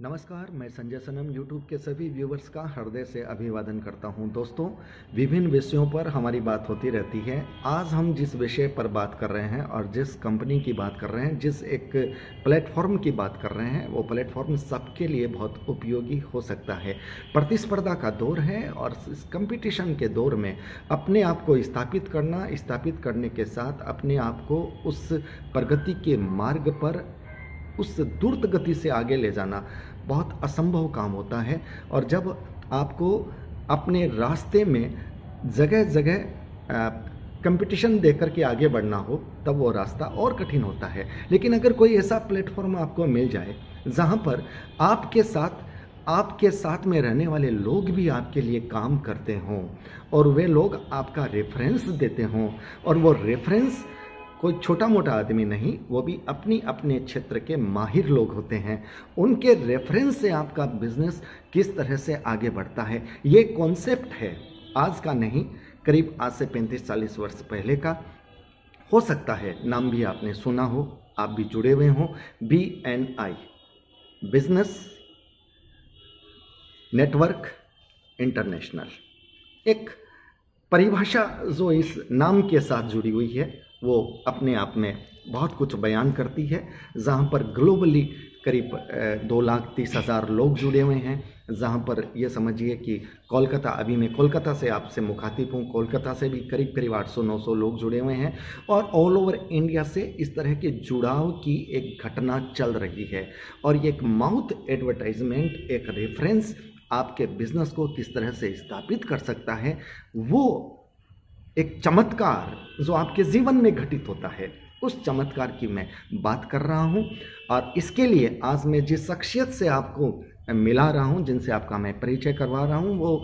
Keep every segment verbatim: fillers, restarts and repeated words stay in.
नमस्कार, मैं संजय सनम यूट्यूब के सभी व्यूवर्स का हृदय से अभिवादन करता हूं। दोस्तों, विभिन्न विषयों पर हमारी बात होती रहती है। आज हम जिस विषय पर बात कर रहे हैं और जिस कंपनी की बात कर रहे हैं, जिस एक प्लेटफॉर्म की बात कर रहे हैं, वो प्लेटफॉर्म सबके लिए बहुत उपयोगी हो सकता है। प्रतिस्पर्धा का दौर है और इस कंपटीशन के दौर में अपने आप को स्थापित करना, स्थापित करने के साथ अपने आप को उस प्रगति के मार्ग पर, उस द्रुत गति से आगे ले जाना बहुत असंभव काम होता है। और जब आपको अपने रास्ते में जगह जगह कंपटीशन देकर के आगे बढ़ना हो, तब वो रास्ता और कठिन होता है। लेकिन अगर कोई ऐसा प्लेटफॉर्म आपको मिल जाए जहाँ पर आपके साथ आपके साथ में रहने वाले लोग भी आपके लिए काम करते हों और वे लोग आपका रेफरेंस देते हों, और वो रेफरेंस कोई छोटा मोटा आदमी नहीं, वो भी अपनी अपने क्षेत्र के माहिर लोग होते हैं, उनके रेफरेंस से आपका बिजनेस किस तरह से आगे बढ़ता है। ये कॉन्सेप्ट है आज का नहीं, करीब आज से पैंतीस चालीस वर्ष पहले का हो सकता है। नाम भी आपने सुना हो, आप भी जुड़े हुए हों। B N I, Business Network International, एक परिभाषा जो इस नाम के साथ जुड़ी हुई है वो अपने आप में बहुत कुछ बयान करती है। जहाँ पर ग्लोबली करीब दो लाख तीस हज़ार लोग जुड़े हुए हैं, जहाँ पर ये समझिए कि कोलकाता, अभी मैं कोलकाता से आपसे मुखातिब हूँ, कोलकाता से भी करीब करीब आठ सौ नौ सौ लोग जुड़े हुए हैं, और ऑल ओवर इंडिया से इस तरह के जुड़ाव की एक घटना चल रही है। और ये एक माउथ एडवर्टाइजमेंट, एक रेफरेंस आपके बिजनेस को किस तरह से स्थापित कर सकता है, वो एक चमत्कार जो आपके जीवन में घटित होता है, उस चमत्कार की मैं बात कर रहा हूं। और इसके लिए आज मैं जिस शख्सियत से आपको मिला रहा हूं, जिनसे आपका मैं परिचय करवा रहा हूं, वो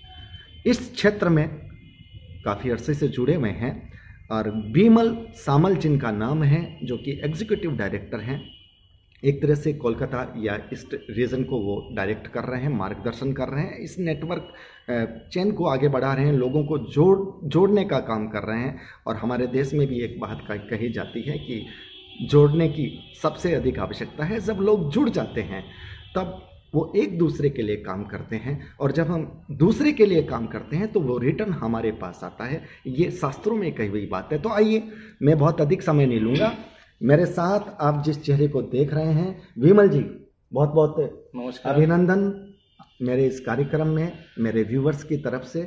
इस क्षेत्र में काफ़ी अरसे से जुड़े हुए हैं। और बीमल सामल जिनका नाम है, जो कि एग्जीक्यूटिव डायरेक्टर हैं, एक तरह से कोलकाता या ईस्ट रीजन को वो डायरेक्ट कर रहे हैं, मार्गदर्शन कर रहे हैं, इस नेटवर्क चेन को आगे बढ़ा रहे हैं, लोगों को जोड़ जोड़ने का काम कर रहे हैं। और हमारे देश में भी एक बात कही जाती है कि जोड़ने की सबसे अधिक आवश्यकता है। जब लोग जुड़ जाते हैं तब वो एक दूसरे के लिए काम करते हैं, और जब हम दूसरे के लिए काम करते हैं तो वो रिटर्न हमारे पास आता है। ये शास्त्रों में कही हुई बात है। तो आइए, मैं बहुत अधिक समय नहीं लूँगा। मेरे साथ आप जिस चेहरे को देख रहे हैं, विमल जी, बहुत बहुत नमस्कार, अभिनंदन मेरे इस कार्यक्रम में, मेरे व्यूवर्स की तरफ से।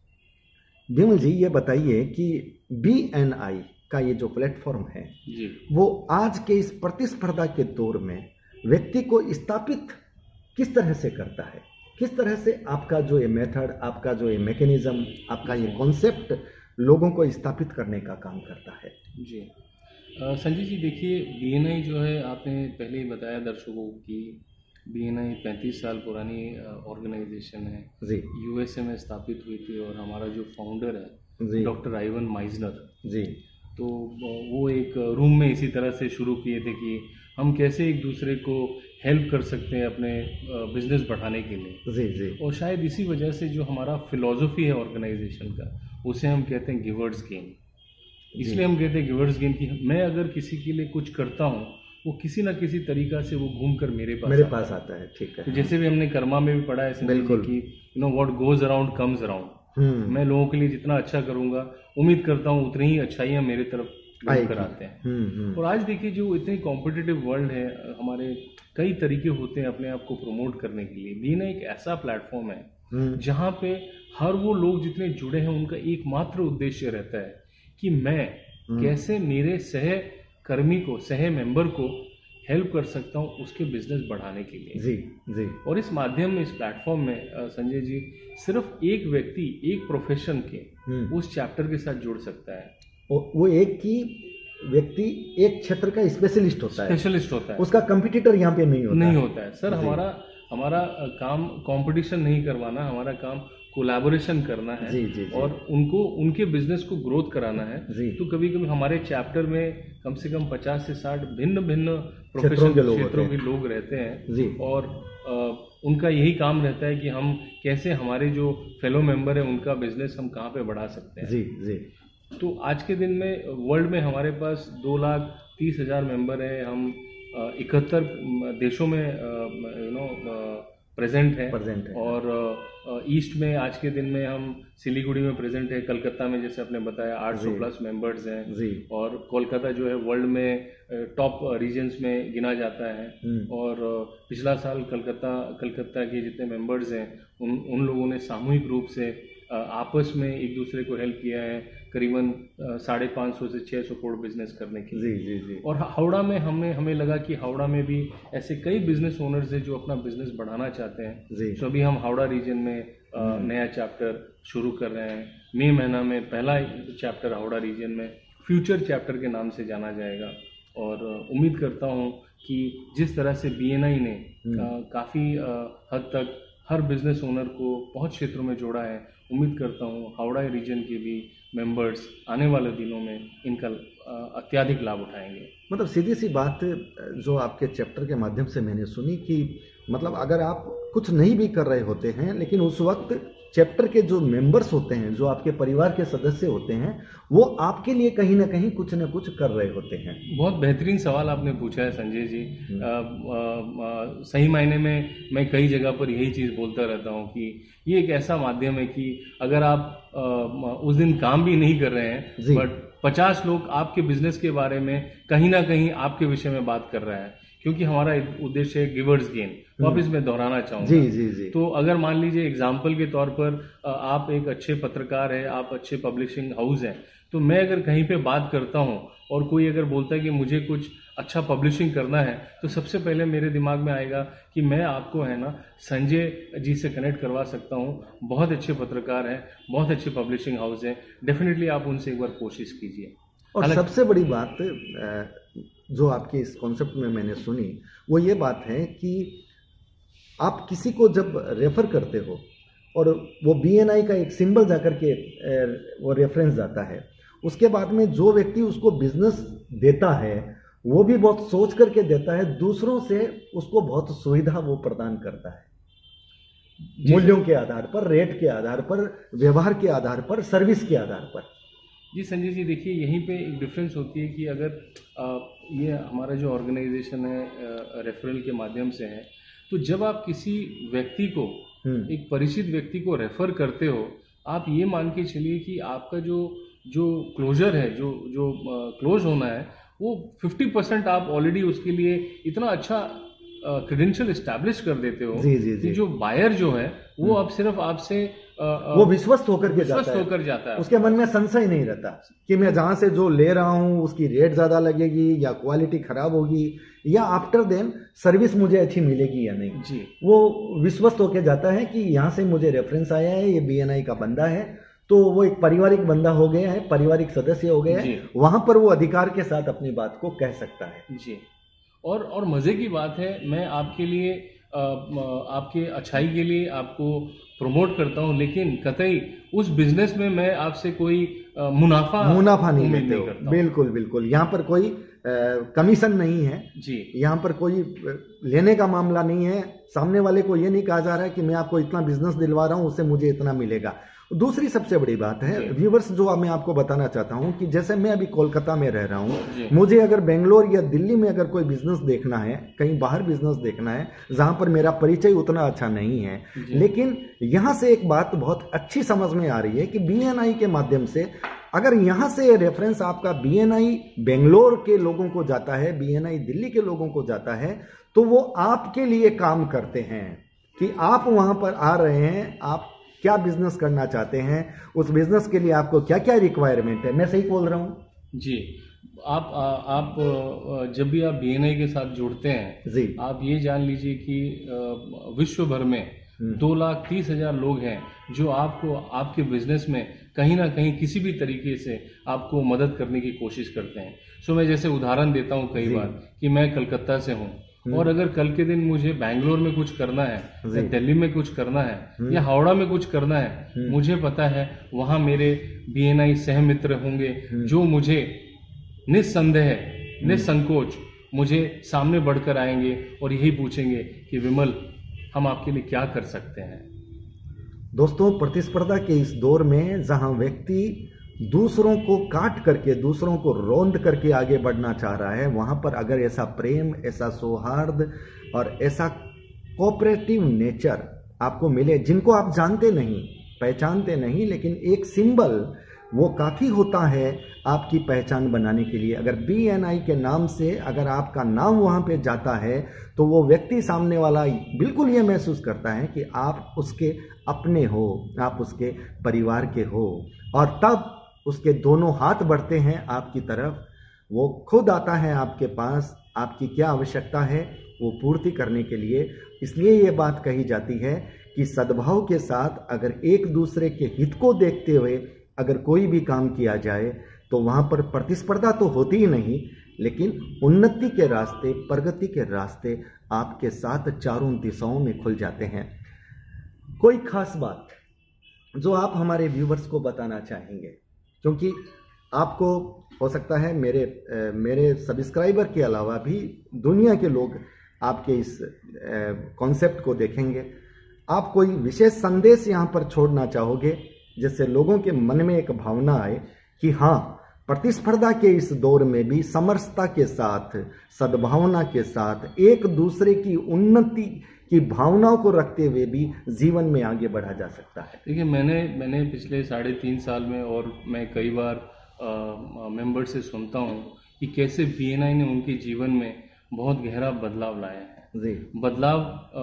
विमल जी, ये बताइए कि बी एन आई का ये जो प्लेटफॉर्म है जी, वो आज के इस प्रतिस्पर्धा के दौर में व्यक्ति को स्थापित किस तरह से करता है? किस तरह से आपका जो ये मेथड, आपका जो ये मैकेनिज्म, आपका ये कॉन्सेप्ट लोगों को स्थापित करने का काम करता है? जी संजय जी, देखिए, बी एन आई जो है, आपने पहले ही बताया दर्शकों की, बी एन आई पैंतीस साल पुरानी ऑर्गेनाइजेशन है जी, यूएसए में स्थापित हुई थी। और हमारा जो फाउंडर है डॉक्टर आइवन माइजनर जी, तो वो एक रूम में इसी तरह से शुरू किए थे कि हम कैसे एक दूसरे को हेल्प कर सकते हैं अपने बिजनेस बढ़ाने के लिए जी जी। और शायद इसी वजह से जो हमारा फिलॉसफी है ऑर्गेनाइजेशन का, उसे हम कहते हैं गिवर्स गेन। इसलिए हम कहते हैं गिवर्स गेन कि मैं अगर किसी के लिए कुछ करता हूँ, वो किसी ना किसी तरीका से वो घूम कर मेरे पास मेरे पास आता है। ठीक है। तो जैसे भी हमने कर्मा में भी पढ़ा है बिल्कुल कि you know what goes around comes around. मैं लोगों के लिए जितना अच्छा करूंगा, उम्मीद करता हूँ उतनी ही अच्छाइयाँ मेरे तरफ कर आते हैं। और आज देखिए, जो इतनी कॉम्पिटिटिव वर्ल्ड है, हमारे कई तरीके होते हैं अपने आप को प्रमोट करने के लिए। बीना एक ऐसा प्लेटफॉर्म है जहाँ पे हर वो लोग जितने जुड़े हैं, उनका एकमात्र उद्देश्य रहता है कि मैं कैसे मेरे सहकर्मी को, सह मेंबर को हेल्प कर सकता हूं उसके बिजनेस बढ़ाने के लिए जी जी। और इस माध्यम में, इस प्लेटफॉर्म में संजय जी, सिर्फ एक व्यक्ति एक प्रोफेशन के उस चैप्टर के साथ जुड़ सकता है। वो एक ही व्यक्ति एक क्षेत्र का स्पेशलिस्ट होता है, स्पेशलिस्ट होता है, उसका कंपटीटर यहाँ पे नहीं होता नहीं होता है सर। हमारा हमारा काम कंपटीशन नहीं करवाना, हमारा काम कोलैबोरेशन करना है जी, जी, जी। और उनको, उनके बिजनेस को ग्रोथ कराना है जी। तो कभी कभी हमारे चैप्टर में कम से कम पचास से साठ भिन्न भिन्न प्रोफेशन क्षेत्रों के लोग रहते हैं जी। और आ, उनका यही काम रहता है कि हम कैसे हमारे जो फेलो मेंबर हैं उनका बिजनेस हम कहाँ पे बढ़ा सकते हैं जी जी। तो आज के दिन में वर्ल्ड में हमारे पास दो लाख तीस हजार मेंबर हैं। हम इकहत्तर देशों में यू नो प्रेजेंट है, प्रेजेंट है और ईस्ट में आज के दिन में हम सिलीगुड़ी में प्रेजेंट है, कलकत्ता में जैसे आपने बताया आठ सौ प्लस मेंबर्स हैं जी। और कोलकाता जो है वर्ल्ड में टॉप रीजन्स में गिना जाता है। और पिछला साल कलकत्ता कलकत्ता के जितने मेंबर्स हैं उन उन लोगों ने सामूहिक रूप से आपस में एक दूसरे को हेल्प किया है, करीबन साढ़े पाँच सौ से छः सौ करोड़ बिजनेस करने के लिए। जी जी जी। और हावड़ा में हमें हमें लगा कि हावड़ा में भी ऐसे कई बिजनेस ओनर्स हैं जो अपना बिजनेस बढ़ाना चाहते हैं। तो अभी हम हावड़ा रीजन में नया चैप्टर शुरू कर रहे हैं। मई महीना में पहला चैप्टर हावड़ा रीजन में फ्यूचर चैप्टर के नाम से जाना जाएगा। और उम्मीद करता हूँ कि जिस तरह से बी एन आई ने काफ़ी हद तक हर बिजनेस ओनर को बहुत क्षेत्रों में जोड़ा है, उम्मीद करता हूँ हावड़ा रीजन के भी मेंबर्स आने वाले दिनों में इनका अत्यधिक लाभ उठाएंगे। मतलब सीधी सी बात जो आपके चैप्टर के माध्यम से मैंने सुनी कि मतलब अगर आप कुछ नहीं भी कर रहे होते हैं, लेकिन उस वक्त चैप्टर के जो मेंबर्स होते हैं, जो आपके परिवार के सदस्य होते हैं, वो आपके लिए कहीं ना कहीं कुछ ना कुछ कर रहे होते हैं। बहुत बेहतरीन सवाल आपने पूछा है संजय जी। आ, आ, आ, सही मायने में मैं कई जगह पर यही चीज़ बोलता रहता हूँ कि ये एक ऐसा माध्यम है कि अगर आप आ, उस दिन काम भी नहीं कर रहे हैं बट पचास लोग आपके बिजनेस के बारे में कहीं ना कहीं आपके विषय में बात कर रहे हैं, क्योंकि हमारा उद्देश्य है गिवर्स गेन। वापस मैं दोहराना चाहूंगा। जी जी जी। तो अगर मान लीजिए एग्जाम्पल के तौर पर आप एक अच्छे पत्रकार हैं, आप अच्छे पब्लिशिंग हाउस हैं, तो मैं अगर कहीं पे बात करता हूं और कोई अगर बोलता है कि मुझे कुछ अच्छा पब्लिशिंग करना है, तो सबसे पहले मेरे दिमाग में आएगा कि मैं आपको है ना संजय जी से कनेक्ट करवा सकता हूं। बहुत अच्छे पत्रकार हैं, बहुत अच्छे पब्लिशिंग हाउस हैं, डेफिनेटली आप उनसे एक बार कोशिश कीजिए। और सबसे बड़ी बात जो आपके इस कॉन्सेप्ट में मैंने सुनी वो ये बात है कि आप किसी को जब रेफर करते हो और वो बी एन आई का एक सिंबल जाकर के वो रेफरेंस जाता है, उसके बाद में जो व्यक्ति उसको बिजनेस देता है वो भी बहुत सोच करके देता है, दूसरों से उसको बहुत सुविधा वो प्रदान करता है, मूल्यों के आधार पर, रेट के आधार पर, व्यवहार के आधार पर, सर्विस के आधार पर। जी संजय जी, देखिए यहीं पे एक डिफरेंस होती है कि अगर आ, ये हमारा जो ऑर्गेनाइजेशन है रेफरल के माध्यम से है, तो जब आप किसी व्यक्ति को, एक परिचित व्यक्ति को रेफर करते हो, आप ये मान के चलिए कि आपका जो जो क्लोजर है, जो जो क्लोज होना है, वो फिफ्टी परसेंट आप ऑलरेडी उसके लिए इतना अच्छा क्रेडेंशियल एस्टैब्लिश कर देते हो जी, जी, जी. कि जो बायर जो है वो अब सिर्फ आपसे वो विश्वस्त होकर के जाता है, होकर जाता है, उसके मन में संशय नहीं रहता कि मैं जहां से जो ले रहा हूं उसकी रेट ज्यादा लगेगी या क्वालिटी खराब होगी या आफ्टर देन सर्विस मुझे अच्छी मिलेगी या नहीं जी। वो विश्वस्त होकर जाता है कि यहाँ से मुझे रेफरेंस आया है, ये बी एन आई का बंदा है, तो वो एक पारिवारिक बंदा हो गया है, पारिवारिक सदस्य हो गया है, वहां पर वो अधिकार के साथ अपनी बात को कह सकता है जी। और और मजे की बात है, मैं आपके लिए आपके अच्छाई के लिए आपको प्रमोट करता हूं, लेकिन कतई उस बिजनेस में मैं आपसे कोई मुनाफा मुनाफा नहीं लेते हो। बिल्कुल बिल्कुल, यहाँ पर कोई आ, कमीशन नहीं है जी, यहाँ पर कोई लेने का मामला नहीं है, सामने वाले को ये नहीं कहा जा रहा है कि मैं आपको इतना बिजनेस दिलवा रहा हूँ उससे मुझे इतना मिलेगा। दूसरी सबसे बड़ी बात है व्यूवर्स, जो मैं आपको बताना चाहता हूं कि जैसे मैं अभी कोलकाता में रह रहा हूं, मुझे अगर बेंगलोर या दिल्ली में अगर कोई बिजनेस देखना है, कहीं बाहर बिजनेस देखना है जहां पर मेरा परिचय उतना अच्छा नहीं है, लेकिन यहां से एक बात बहुत अच्छी समझ में आ रही है कि बी एन आई के माध्यम से अगर यहां से रेफरेंस आपका बी एन आई बेंगलोर के लोगों को जाता है, बी एन आई दिल्ली के लोगों को जाता है, तो वो आपके लिए काम करते हैं कि आप वहां पर आ रहे हैं, आप क्या बिजनेस करना चाहते हैं, उस बिजनेस के लिए आपको क्या क्या रिक्वायरमेंट है। मैं सही बोल रहा हूँ जी? आप आ, आप जब भी आप बी एन आई के साथ जुड़ते हैं जी, आप ये जान लीजिए कि विश्व भर में दो लाख तीस हजार लोग हैं जो आपको आपके बिजनेस में कहीं ना कहीं किसी भी तरीके से आपको मदद करने की कोशिश करते हैं। सो मैं जैसे उदाहरण देता हूँ कई बार कि मैं कलकत्ता से हूँ और अगर कल के दिन मुझे बैंगलोर में कुछ करना है या दिल्ली में कुछ करना है या हावड़ा में कुछ करना है, मुझे पता है वहां मेरे बी एन आई सह मित्र होंगे जो मुझे निस्संदेह निसंकोच मुझे सामने बढ़कर आएंगे और यही पूछेंगे कि विमल हम आपके लिए क्या कर सकते हैं। दोस्तों, प्रतिस्पर्धा के इस दौर में जहां व्यक्ति दूसरों को काट करके, दूसरों को रौंद करके आगे बढ़ना चाह रहा है, वहां पर अगर ऐसा प्रेम, ऐसा सौहार्द और ऐसा कोऑपरेटिव नेचर आपको मिले, जिनको आप जानते नहीं, पहचानते नहीं, लेकिन एक सिंबल वो काफ़ी होता है आपकी पहचान बनाने के लिए। अगर बी एन आई के नाम से अगर आपका नाम वहाँ पे जाता है तो वो व्यक्ति सामने वाला बिल्कुल ये महसूस करता है कि आप उसके अपने हो, आप उसके परिवार के हो, और तब उसके दोनों हाथ बढ़ते हैं आपकी तरफ। वो खुद आता है आपके पास, आपकी क्या आवश्यकता है वो पूर्ति करने के लिए। इसलिए ये बात कही जाती है कि सद्भाव के साथ अगर एक दूसरे के हित को देखते हुए अगर कोई भी काम किया जाए तो वहाँ पर प्रतिस्पर्धा तो होती ही नहीं, लेकिन उन्नति के रास्ते, प्रगति के रास्ते आपके साथ चारों दिशाओं में खुल जाते हैं। कोई खास बात जो आप हमारे व्यूवर्स को बताना चाहेंगे, क्योंकि आपको हो सकता है मेरे मेरे सब्सक्राइबर के अलावा भी दुनिया के लोग आपके इस कॉन्सेप्ट को देखेंगे। आप कोई विशेष संदेश यहाँ पर छोड़ना चाहोगे जिससे लोगों के मन में एक भावना आए कि हाँ, प्रतिस्पर्धा के इस दौर में भी समरसता के साथ, सद्भावना के साथ, एक दूसरे की उन्नति की भावनाओं को रखते हुए भी जीवन में आगे बढ़ा जा सकता है। देखिए, मैंने मैंने पिछले साढ़े तीन साल में, और मैं कई बार मेंबर से सुनता हूँ कि कैसे बी एन आई ने उनके जीवन में बहुत गहरा बदलाव लाया है। जी, बदलाव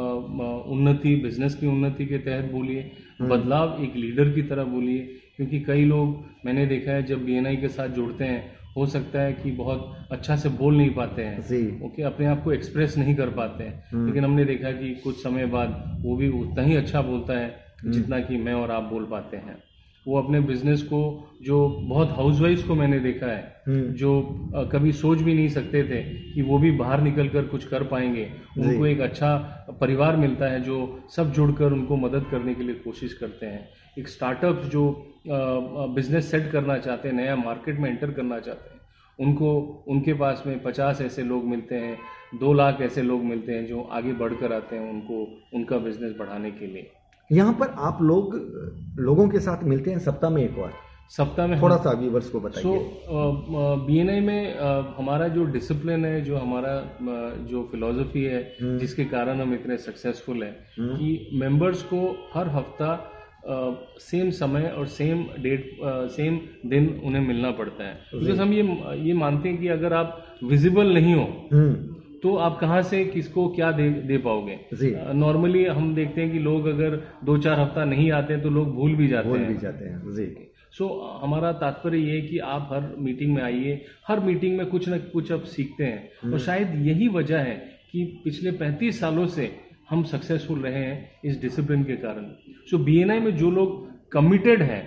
उन्नति, बिजनेस की उन्नति के तहत बोलिए, बदलाव एक लीडर की तरह बोलिए, क्योंकि कई लोग मैंने देखा है जब बी एन आई के साथ जुड़ते हैं, हो सकता है कि बहुत अच्छा से बोल नहीं पाते हैं, ओके, अपने आप को एक्सप्रेस नहीं कर पाते हैं, लेकिन हमने देखा कि कुछ समय बाद वो भी उतना ही अच्छा बोलता है जितना कि मैं और आप बोल पाते हैं। वो अपने बिजनेस को, जो बहुत हाउसवाइफ्स को मैंने देखा है जो कभी सोच भी नहीं सकते थे कि वो भी बाहर निकलकर कुछ कर पाएंगे, उनको एक अच्छा परिवार मिलता है जो सब जुड़कर उनको मदद करने के लिए कोशिश करते हैं। एक स्टार्टअप जो बिजनेस सेट करना चाहते हैं, नया मार्केट में एंटर करना चाहते हैं, उनको उनके पास में पचास ऐसे लोग मिलते हैं, दो लाख ऐसे लोग मिलते हैं जो आगे बढ़कर आते हैं उनको उनका बिजनेस बढ़ाने के लिए। यहाँ पर आप लोग लोगों के साथ मिलते हैं सप्ताह में एक बार? सप्ताह में थोड़ा सा व्यूअर्स को बताइए। सो बी एन आई में uh, हमारा जो डिसिप्लिन है, जो हमारा uh, जो फिलॉसफी है, जिसके कारण हम इतने सक्सेसफुल हैं कि मेंबर्स को हर हफ्ता सेम uh, समय और सेम डेट, सेम दिन उन्हें मिलना पड़ता है। बिकॉज हम ये ये मानते हैं कि अगर आप विजिबल नहीं हो तो आप कहाँ से किसको क्या दे दे पाओगे। नॉर्मली uh, हम देखते हैं कि लोग अगर दो चार हफ्ता नहीं आते हैं तो लोग भूल भी जाते भूल हैं भी जाते हैं जी। सो so, हमारा तात्पर्य ये है कि आप हर मीटिंग में आइए, हर मीटिंग में कुछ न कुछ आप सीखते हैं, और शायद यही वजह है कि पिछले पैंतीस सालों से हम सक्सेसफुल रहे हैं इस डिसिप्लिन के कारण। सो बी एन आई में जो लोग कमिटेड हैं,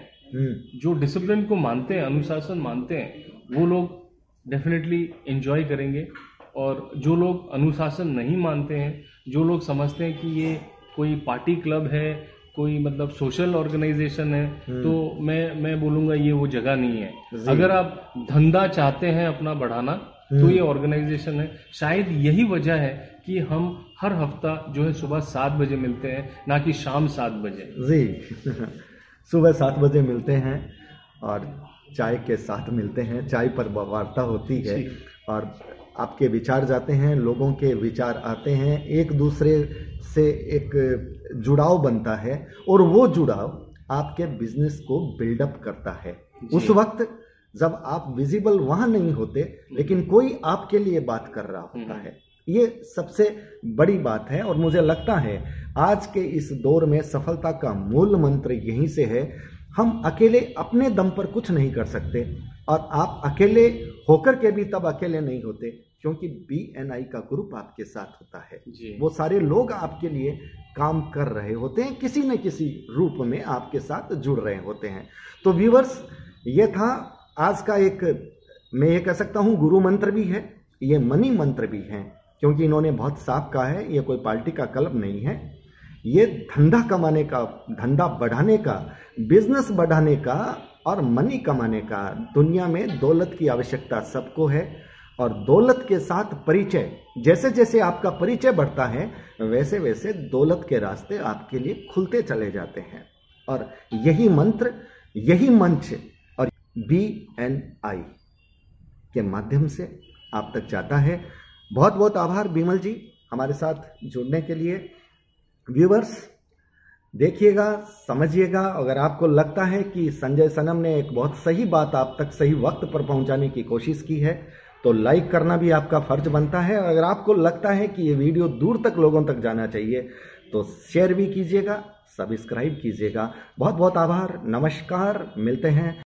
जो डिसिप्लिन को मानते हैं, अनुशासन मानते हैं, वो लोग डेफिनेटली एंजॉय करेंगे, और जो लोग अनुशासन नहीं मानते हैं, जो लोग समझते हैं कि ये कोई पार्टी क्लब है, कोई मतलब सोशल ऑर्गेनाइजेशन है, तो मैं मैं बोलूँगा ये वो जगह नहीं है। अगर आप धंधा चाहते हैं अपना बढ़ाना तो ये ऑर्गेनाइजेशन है। शायद यही वजह है कि हम हर हफ्ता जो है सुबह सात बजे मिलते हैं, ना कि शाम सात बजे। जी सुबह सात बजे मिलते हैं और चाय के साथ मिलते हैं, चाय पर वार्ता होती है और आपके विचार जाते हैं, लोगों के विचार आते हैं, एक दूसरे से एक जुड़ाव बनता है, और वो जुड़ाव आपके बिजनेस को बिल्डअप करता है। उस वक्त जब आप विजिबल वहां नहीं होते, लेकिन कोई आपके लिए बात कर रहा होता है, ये सबसे बड़ी बात है। और मुझे लगता है आज के इस दौर में सफलता का मूल मंत्र यहीं से है। हम अकेले अपने दम पर कुछ नहीं कर सकते, और आप अकेले होकर के भी तब अकेले नहीं होते क्योंकि बी एन आई का ग्रुप आपके साथ होता है। वो सारे लोग आपके लिए काम कर रहे होते हैं, किसी न किसी रूप में आपके साथ जुड़ रहे होते हैं। तो व्यूअर्स, ये था आज का एक, मैं ये कह सकता हूँ गुरु मंत्र भी है, ये मनी मंत्र भी है, क्योंकि इन्होंने बहुत साफ कहा है ये कोई पार्टी का क्लब नहीं है, ये धंधा कमाने का, धंधा बढ़ाने का, बिजनेस बढ़ाने का और मनी कमाने का। दुनिया में दौलत की आवश्यकता सबको है, और दौलत के साथ परिचय, जैसे जैसे आपका परिचय बढ़ता है वैसे वैसे दौलत के रास्ते आपके लिए खुलते चले जाते हैं। और यही मंत्र, यही मंच और बी एन आई के माध्यम से आप तक जाता है। बहुत बहुत आभार बिमल जी हमारे साथ जुड़ने के लिए। व्यूवर्स देखिएगा, समझिएगा। अगर आपको लगता है कि संजय सनम ने एक बहुत सही बात आप तक सही वक्त पर पहुंचाने की कोशिश की है तो लाइक करना भी आपका फर्ज बनता है। अगर आपको लगता है कि ये वीडियो दूर तक लोगों तक जाना चाहिए तो शेयर भी कीजिएगा, सब्सक्राइब कीजिएगा। बहुत बहुत आभार, नमस्कार, मिलते हैं।